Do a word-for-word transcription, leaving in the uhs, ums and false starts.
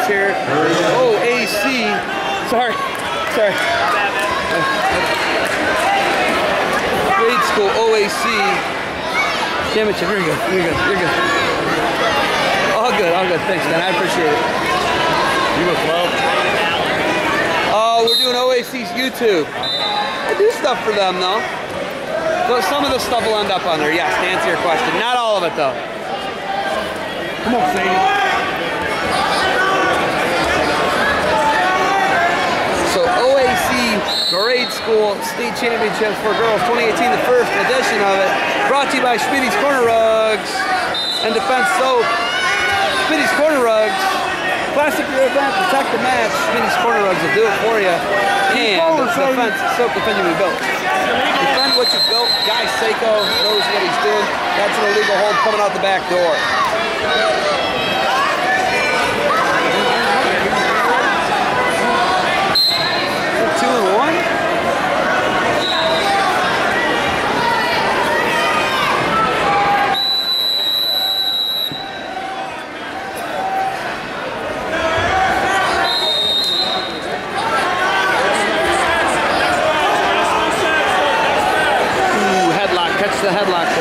James here. O A C. Sorry. Sorry. Grade school O A C. Damn it, you're good. You're good. You're good. All good. All good. Thanks, man. I appreciate it. You go club? Oh, we're doing O A C's YouTube. I do stuff for them, though. So some of the stuff will end up on there. Yes, to answer your question. Not all of it, though. Come on, Sadie. So O A C Grade School State Championships for Girls twenty eighteen, the first edition of it, brought to you by Schmitty's Corner Rugs and Defense Soap. Schmitty's Corner Rugs, classic your event, protect the match. Schmitty's Corner Rugs will do it for you. And Defense Soap, defend what you built. Defend what you built. Guy Seiko knows what he's doing. That's an illegal hold coming out the back door. Two and one. Ooh, headlock. Catch the headlock.